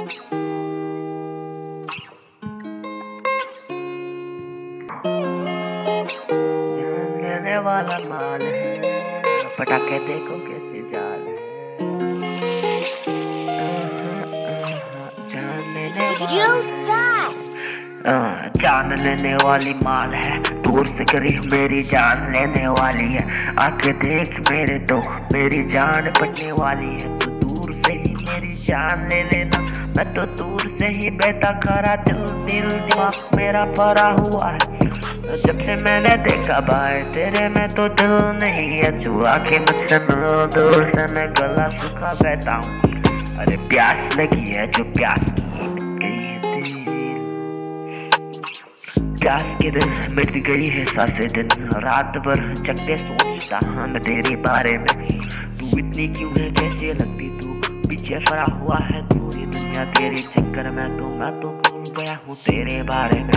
लेने वाला माल है, पटाखे देखो कैसे जाल है। जान लेने वाली माल है, दूर से करीब मेरी जान लेने वाली है। आके देख मेरे तो मेरी जान पटने वाली है। तू दूर से ही मेरी जान ले लेना, मैं तो दूर से ही बेटा खरा। दिल दिमाग मेरा भरा हुआ है, जब से मैंने देखा भाई तेरे में तो दिल नहीं है। तू आके मुझसे मिलो, दूर से मैं गला सूखा बैठा हूँ। अरे प्यास लगी है जो प्यास की प्यास के दिल मिट गई है सांसें दिन। रात भर जगते सोचता हाँ मैं तेरे बारे में। तू इतनी क्यों है कैसे लगती, तू पीछे पड़ा हुआ है पूरी दुनिया तेरे चक्कर में। मैं तो भूल गया हूँ तेरे बारे में।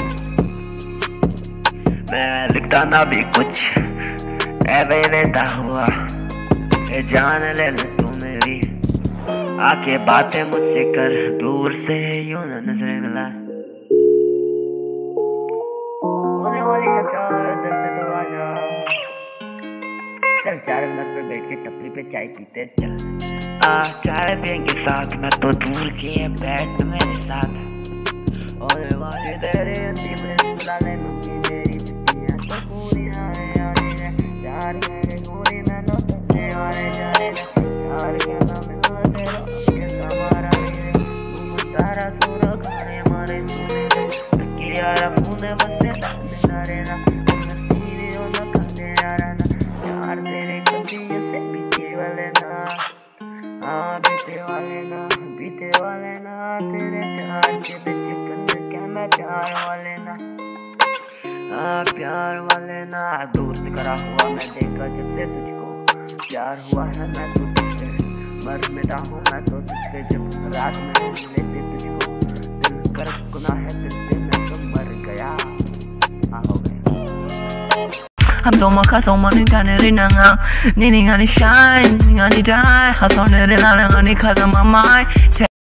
मैं लिखता ना भी कुछ ऐवे रहता हुआ, ए जान ले तू मेरी। आके बातें मुझसे कर, दूर से यूं न नजरें मिला। होने वाली है प्यार दिल से तो आजा। चल 4 मिनट पे बैठ के टपरी पे चाय पीते चल। चाय पियेंगे साथ, मैं तो दूर के बैठ मेरे साथ। होने वाली तेरे अंतिम बुलाने मुझे मेरी छुट्टियां तो पूरी आने आने रे। यार मेरे पूरी मैं नो करने वाले जाने रे। यार क्या नाम है तेरा के सवारा रे। तुम तारा सोना खाने मारे सोने रे। कि यार मुने बसे नारे ना नसीने ओ ना खाने यार ना। यार तेरे कभी से बीते वाले ना, हाँ बीते वाले ना तेरे प्यार के पीछे करने क्या मैं प्यार वाले ना। हाँ प्यार वाले ना। दूर से करा हुआ मैं देखा जब से तुझको, प्यार हुआ है मैं तो तुझसे। मर मिटा हूँ मैं तो तुझसे, जब रात में मिले थे तुझको। दिल कर गुनाह है दिल से मैं तो मर गया। हो गया I'm so much so money can it in now. Needing any shine, needing any die. I thought it in on it cause of my mind.